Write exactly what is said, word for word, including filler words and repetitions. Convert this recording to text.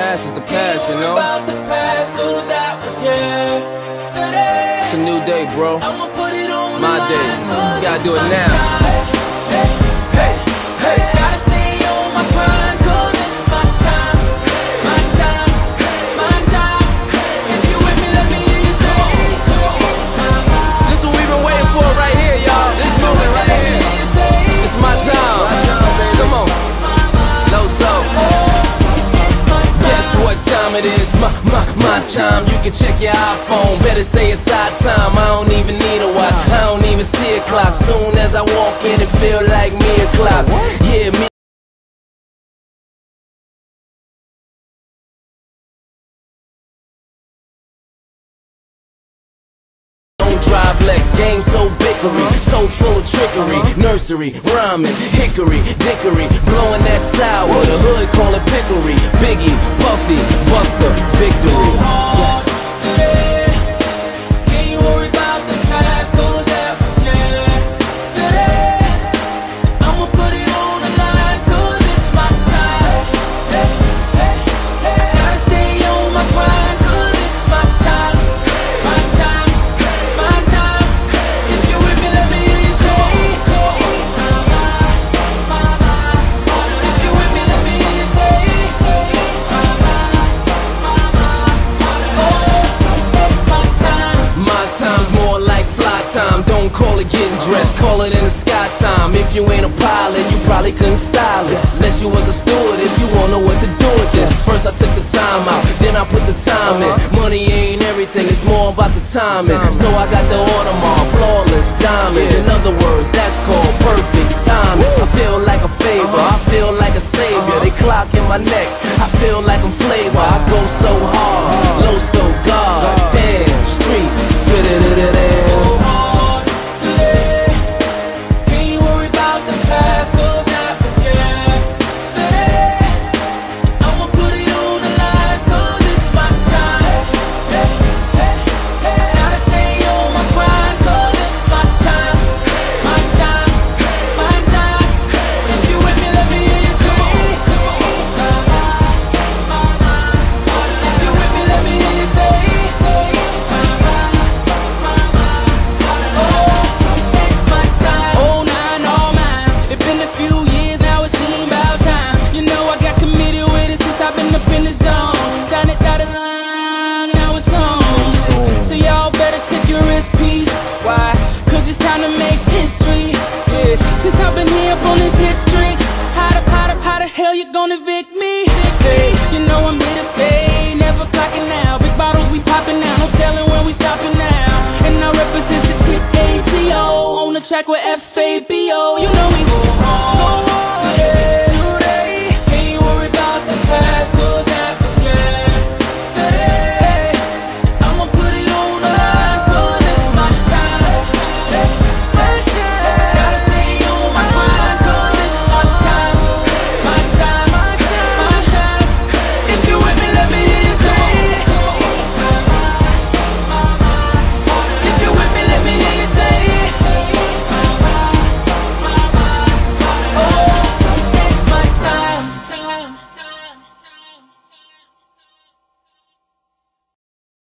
past is the past, you know? About the past, 'cause that was yesterday. It's a new day, bro. I'ma put it on My day. You gotta do it now. Hey, hey, hey. Gotta stay on my grind, 'cause it's my time. My time, my time. If you with me, let me hear you say so. This is what we've been waiting for right here, y'all. This moment right here. It's my time. Come on. Low soul. Guess what time it is? My, my, my time. You can check your iPhone. Better say it's our time. I don't even need a watch. I don't even see a clock. Soon as I walk in, it feel like me o'clock. Yeah, me. Drive Lex, game so bickery, so full of trickery. Nursery, rhyming, hickory, dickory, blowing that sour. The hood call it pickery. Biggie, Puffy, Buster, victory. Yes. Can't you worry about the past, 'cause that was yesterday. I'ma put it on the line, 'cause it's my time. Hey, hey, hey. Gotta stay on my grind, 'cause it's my time. My time. Time, don't call it getting dressed, call it in the sky time. If you ain't a pilot, you probably couldn't style it. Unless you was a stewardess, you won't know what to do with this. First I took the time out, then I put the time in. Money ain't everything, it's more about the timing. So I got the Audemars, flawless diamonds. In other words, that's called perfect timing. I feel like a favor, I feel like a savior. They clock in my neck, I feel like I'm flavor. I go so hard, low so God, damn, street, fit it in it in. Since I've been here up on this hit streak, how the, how the, how the hell you gonna evict me? Hey, you know I'm here to stay, never clocking out. Big bottles we popping now, no telling when we stopping now. And I represent the chick A G O on the track with F A B O. You know we